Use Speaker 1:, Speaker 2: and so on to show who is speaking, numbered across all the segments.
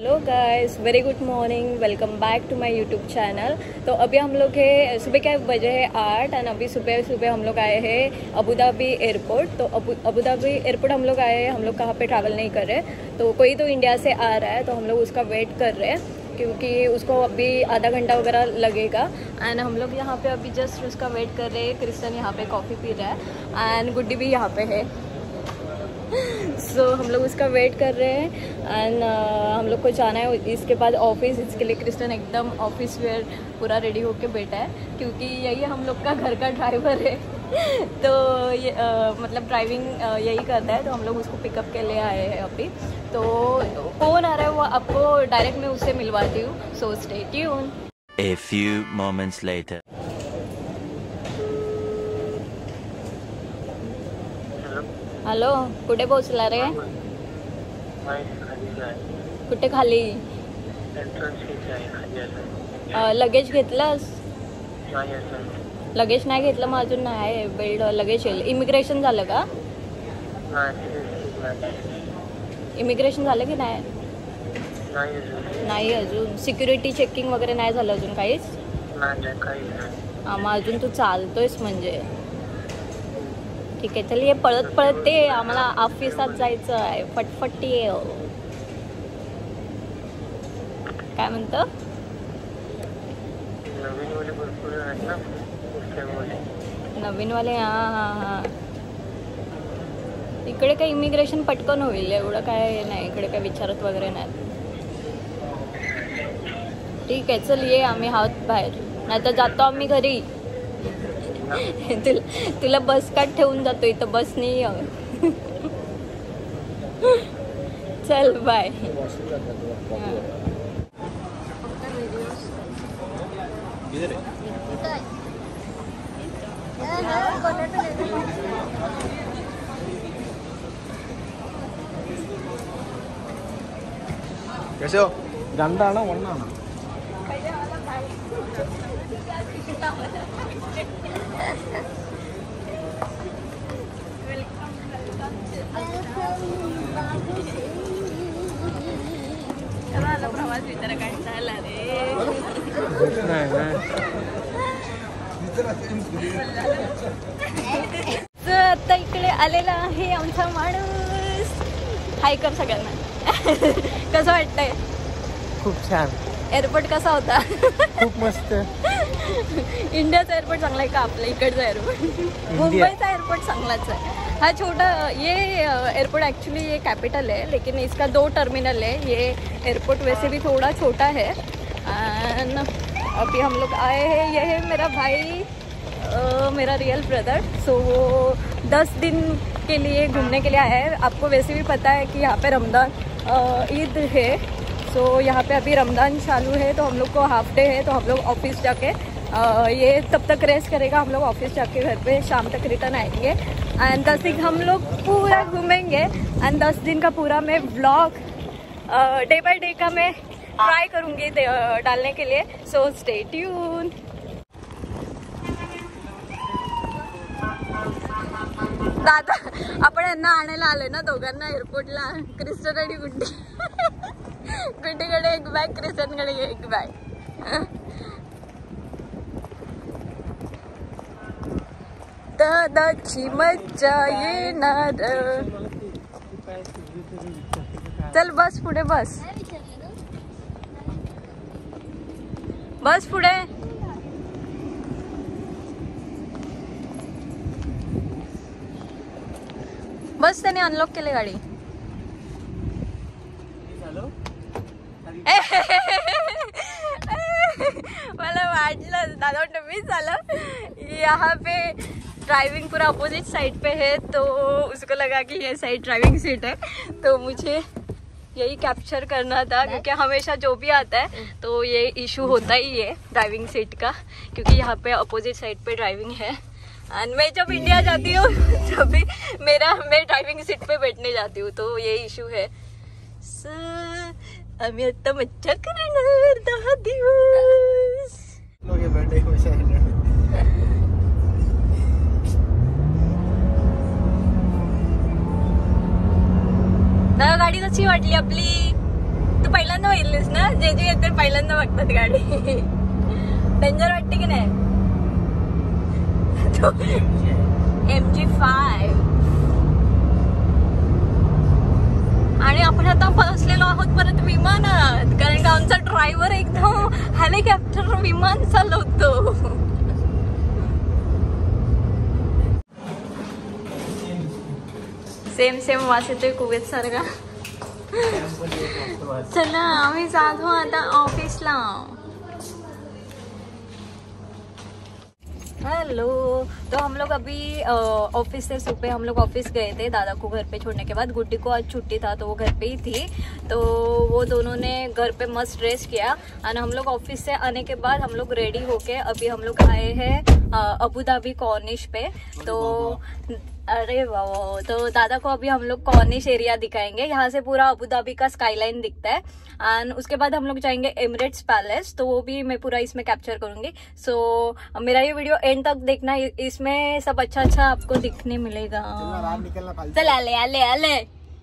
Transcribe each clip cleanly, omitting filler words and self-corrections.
Speaker 1: Hello guys, very good morning, welcome back to my YouTube channel. तो अभी हम लोग है, सुबह क्या बजे है 8 एंड अभी सुबह हम लोग आए हैं अबू धाबी एयरपोर्ट। तो अबू धाबी एयरपोर्ट हम लोग आए हैं। हम लोग कहाँ पे ट्रैवल नहीं कर रहे, तो कोई तो इंडिया से आ रहा है तो हम लोग उसका वेट कर रहे हैं क्योंकि उसको अभी आधा घंटा वगैरह लगेगा। एंड हम लोग यहाँ पे अभी जस्ट उसका वेट कर रहे हैं। क्रिस्टन यहाँ पे कॉफ़ी पी रहा है एंड गुड्डी भी यहाँ पे है। सो हम लोग उसका वेट कर रहे हैं एंड हम लोग को जाना है इसके बाद ऑफिस। इसके लिए क्रिस्टन एकदम ऑफिस वेयर पूरा रेडी होके बैठा है क्योंकि यही हम लोग का घर का ड्राइवर है। तो ये मतलब ड्राइविंग यही करता है, तो हम लोग उसको पिकअप के लिए आए हैं अभी। तो कौन आ रहा है वो आपको डायरेक्ट मैं उससे मिलवाती हूँ, so stay tuned.
Speaker 2: A few moments later.
Speaker 1: Hello, कुठे पोहोचला रे? कुठे खाली? लगेज घेतलंस? लगेज नाही घेतलं मग अजून नाही बेल्ट लगेज येईल। इमिग्रेशन झालं का? इमिग्रेशन झालं की नाही? नाही अजून सिक्युरिटी चेकिंग वगैरे नाही झालं अजून काहीच? हां, मग अजून तू चालतोयस म्हणजे ठीक आहे। चल ये पळत पळत ते आम्हाला ऑफिसात जायचं आहे, फटफट ये। काय म्हणतं? नवीनवाले हां हां हां, इकडे काही इमिग्रेशन पटकन होईल, एवढं काय नाही इकडे, काय विचारत वगैरे नाही। ठीक आहे चल ये, आम्ही आहोत बाहेर, नाही तर जातो आम्ही घरी। तुला बस का ठेवून जातो इथं, बस नाही। चल बाय।
Speaker 3: कैसे हो? രണ്ടാണോ ഒന്നാണോ?
Speaker 1: प्रवास विचार काढता रे। आता इकडे आलेला आहे आमचा माणूस। हाय कर सगळ्यांना। कसं वाटतंय?
Speaker 3: खूप छान।
Speaker 1: एअरपोर्ट कसा होता?
Speaker 3: खूप मस्त।
Speaker 1: इंडियाचा एअरपोर्ट चांगला आहे का आपल्या इकडचा एअरपोर्ट? मुंबईचा एयरपोर्ट चांगलाच है। हाँ छोटा ये एयरपोर्ट एक्चुअली ये कैपिटल है, लेकिन इसका 2 टर्मिनल है। ये एयरपोर्ट वैसे भी थोड़ा छोटा है। एंड अभी हम लोग आए हैं, ये है मेरा भाई, मेरा रियल ब्रदर। सो वो 10 दिन के लिए घूमने के लिए आया है। आपको वैसे भी पता है कि यहाँ पे रमज़ान ईद है। सो यहाँ पे अभी रमज़ान चालू है, तो हम लोग को हाफ डे है, तो हम लोग ऑफिस जाके ये तब तक रेस्ट करेगा। हम लोग ऑफिस जाके घर पे शाम तक रिटर्न आएंगे एंड 10 दिन हम लोग पूरा घूमेंगे। एंड 10 दिन का पूरा मैं व्लॉग डे बाय डे का मैं ट्राई करूँगी डालने के लिए, सो स्टे ट्यून। दादा आपण यांना आणायला आलोय ना दोघांना एअरपोर्टला, क्रिस्टन आणि गुड्डी। गुड्डीकडे एक बॅग, क्रिस्टनकडे एक बॅग। दादाची मज्जा येणार। चल बस पुढे, बस बस पुढे। बस त्याने अनलॉक केले गाडी। मला वाटलं दादा वाटतं मी झालं। यहाँ पे ड्राइविंग पूरा अपोजिट साइड पे है, तो उसको लगा कि ये साइड ड्राइविंग सीट है, तो मुझे यही कैप्चर करना था क्योंकि हमेशा जो भी आता है तो ये इशू होता ही है ड्राइविंग सीट का, क्योंकि यहाँ पे अपोजिट साइड पे ड्राइविंग है। एंड मैं जब इंडिया जाती हूँ जब भी मैं ड्राइविंग सीट पे बैठने जाती हूँ, तो ये इशू है। आम्ही आता मज्जा करणार 10 दिवस। दादा गाडी कशी वाटली आपली? तू पहिल्यांदा बघितलीस ना, जे जे येते पहिल्यांदा बघतात गाडी. डेंजर वाटते की नाही? MG5. आणि आपण आता बसलेलो आहोत परत विमानात, कारण का आमचा ड्रायव्हर एकदम हेलिकॉप्टर विमान चालवतो. सेम सेम वास येतोय कुवेत सारखा. चला आम्ही जातो आता ऑफिसला. हेलो. तो हम लोग अभी ऑफिस से सुबह हम लोग ऑफिस गए थे दादा को घर पे छोड़ने के बाद. गुड्डी को आज छुट्टी था तो वो घर पे ही थी, तो वो दोनों ने घर पे मस्त रेस्ट किया. और हम लोग ऑफिस से आने के बाद हम लोग रेडी होके अभी हम लोग आए हैं अबू धाबी कॉर्निश पे. तो अरे वाह, तो दादा को अभी हम लोग कॉर्निश एरिया दिखाएंगे. यहाँ से पूरा अबू धाबी का स्काईलाइन दिखता है. एंड उसके बाद हम लोग जाएंगे एमिरेट्स पैलेस, तो वो भी मैं पूरा इसमें कैप्चर करूंगी. सो मेरा ये वीडियो एंड तक देखना, इसमें सब अच्छा अच्छा आपको दिखने मिलेगा. चल आले आले आले.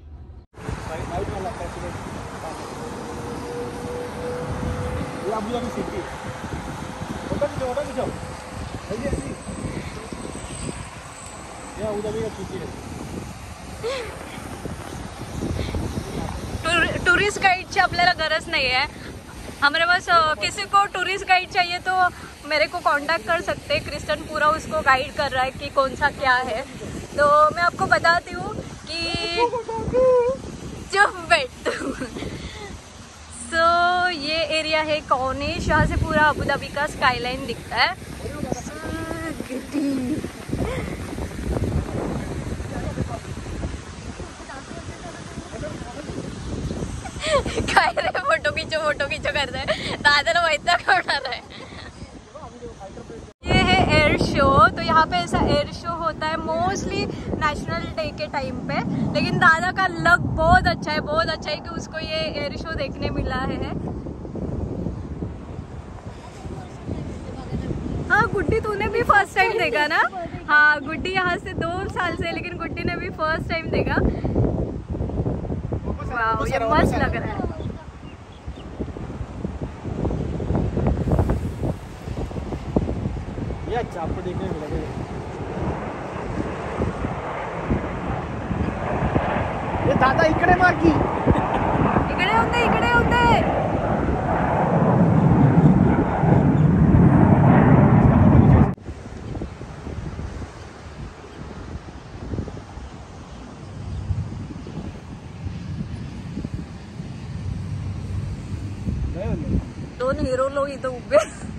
Speaker 1: टूरिस्ट गाइडची आपल्याला गरज नाही है. हमारे पास किसी को टूरिस्ट गाइड चाहिए तो मेरे को कांटेक्ट कर सकते हैं. क्रिस्टन पूरा उसको गाइड कर रहा है कि कौन सा क्या है. तो मैं आपको बताती हूँ कि चुप बैठ. सो ये एरिया है कॉर्निश. यहाँ से पूरा अबू धाबी का स्काईलाइन दिखता है. काय रे फोटो खींचो कर रहे. दादाला वैताग होणार आहे. ये है एयर शो. तो यहाँ पे ऐसा एयर शो होता है मोस्टली नेशनल डे के टाइम पे. लेकिन दादा का लक बहुत अच्छा है कि उसको ये एयर शो देखने मिला है. हाँ गुड्डी, तूने भी फर्स्ट टाइम देखा ना? हाँ गुड्डी यहाँ से 2 साल से, लेकिन गुड्डी ने भी फर्स्ट टाइम देखा. वाह, ये मस्त लग रहा है.
Speaker 3: ये चाप देखने मिलेगा. ये दादा इकडे मार्गी.
Speaker 1: इकडे होते. दोन हिरो लोक इथं उभे.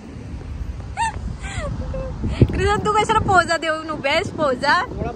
Speaker 1: क्रिस्टन तू कशाला पोजा देऊन उभे आहेस? पोजा.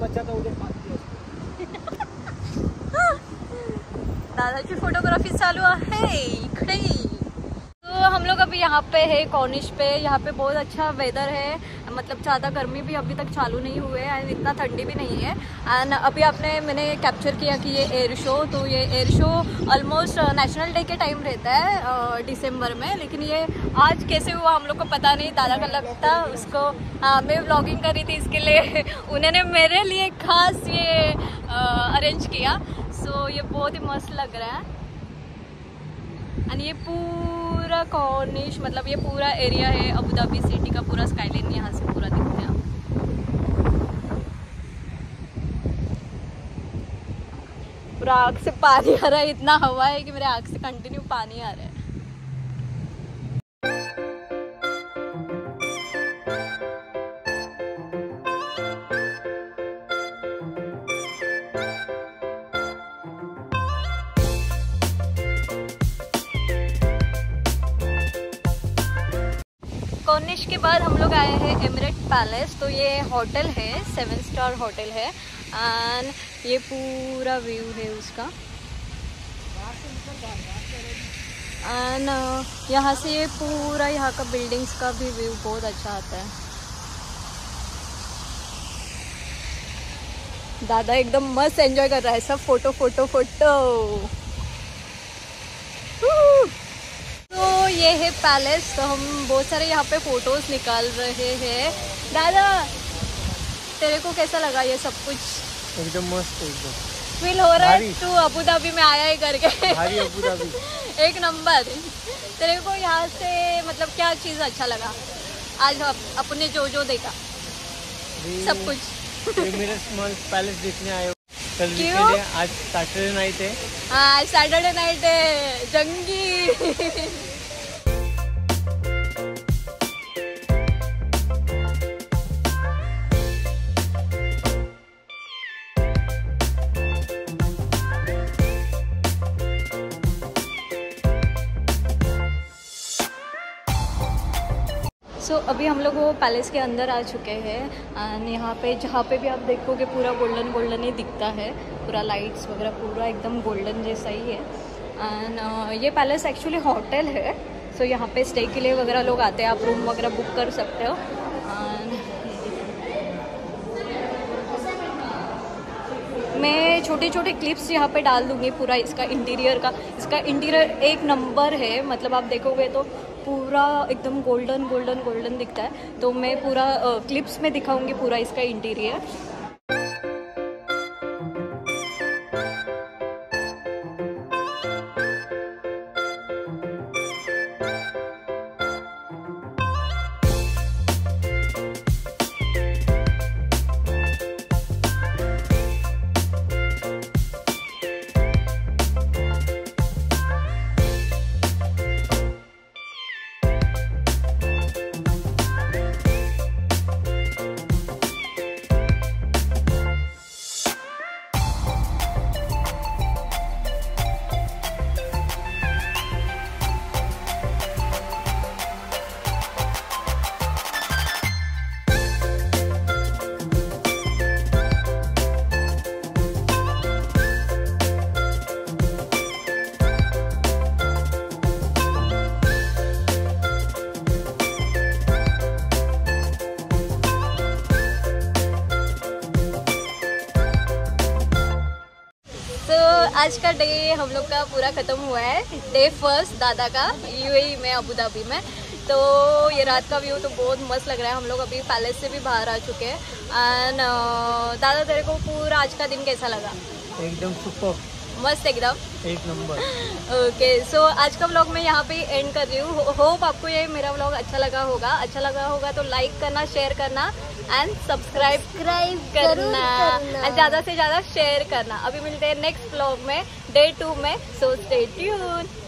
Speaker 1: दादाची फोटोग्राफी चालू आहे इकडे. तो हम लोग अभी यहाँ पे है कॉर्निश पे. यहाँ पे बहुत अच्छा वेदर है, मतलब ज़्यादा गर्मी भी अभी तक चालू नहीं हुए एंड इतना ठंडी भी नहीं है. एंड अभी मैंने कैप्चर किया कि ये एयर शो, तो ये air show almost national day के टाइम रहता है दिसंबर में. लेकिन ये आज कैसे हुआ हम लोग को पता नहीं. दादा का लगता उसको मैं व्लॉगिंग कर रही थी, इसके लिए उन्होंने मेरे लिए खास ये अरेंज किया. सो ये बहुत ही मस्त लग रहा है. एंड ये पूरा कॉर्निश, मतलब ये पूरा एरिया है अबू धाबी सिटी का. पूरा स्काईलाइन यहाँ से पूरा दिखता है. पूरा आँख से पानी आ रहा है. इतना हवा है कि मेरे आँख से कंटिन्यू पानी आ रहा है. कॉर्निश के बाद हम लोग आए हैं एमिरेट पैलेस. तो ये होटल है, 7 स्टार होटल है. एंड ये पूरा व्यू है उसका. एंड यहाँ से ये पूरा यहाँ का बिल्डिंग्स का भी व्यू बहुत अच्छा आता है. दादा एकदम मस्त एंजॉय कर रहा है. सब फोटो फोटो फोटो. तो ये है पैलेस. तो हम बहुत सारे यहाँ पे फोटोज निकाल रहे हैं. दादा तेरे को कैसा लगा ये सब कुछ?
Speaker 3: एकदम मस्त. एकदम
Speaker 1: फील हो रहा है
Speaker 3: भारी।
Speaker 1: तू अबू धाबी में आया है करके।
Speaker 3: भारी अबू धाबी।
Speaker 1: एक नंबर। तेरे को यहाँ से मतलब क्या चीज़ अच्छा लगा आज अपने जो देखा सब कुछ?
Speaker 3: एमिरेट्स मॉल पैलेस देखने आए हो कल
Speaker 1: क्यों?
Speaker 3: वीकेंड है, आज सैटरडे नाइट है।
Speaker 1: हाँ सैटरडे नाइट है जंगी। अभी हम लोग वो पैलेस के अंदर आ चुके हैं एंड यहाँ पे जहाँ पे भी आप देखोगे पूरा गोल्डन गोल्डन ही दिखता है, पूरा लाइट्स वगैरह पूरा एकदम गोल्डन जैसा ही है। एंड ये पैलेस एक्चुअली होटल है, सो यहाँ पे स्टे के लिए वगैरह लोग आते हैं, आप रूम वगैरह बुक कर सकते हो। मैं छोटे छोटे क्लिप्स यहाँ पे डाल दूँगी पूरा इसका इंटीरियर का। इसका इंटीरियर एक नंबर है, मतलब आप देखोगे तो पूरा एकदम गोल्डन गोल्डन गोल्डन दिखता है। तो मैं पूरा क्लिप्स में दिखाऊंगी पूरा इसका इंटीरियर। आज का डे हम लोग का पूरा ख़त्म हुआ है, डे फर्स्ट दादा का यूएई में अबू धाबी में। तो ये रात का व्यू तो बहुत मस्त लग रहा है। हम लोग अभी पैलेस से भी बाहर आ चुके हैं। एंड दादा तेरे को पूरा आज का दिन कैसा लगा?
Speaker 3: एकदम सुपर
Speaker 1: मस्त, एकदम
Speaker 3: एक नंबर।
Speaker 1: ओके सो आज का व्लॉग मैं यहाँ पे एंड कर रही हूँ। होप आपको ये मेरा व्लॉग अच्छा लगा होगा तो लाइक करना, शेयर करना एंड सब्सक्राइब करना और ज़्यादा से ज़्यादा शेयर करना। अभी मिलते हैं नेक्स्ट व्लॉग में डे 2 में, सो स्टे ट्यून।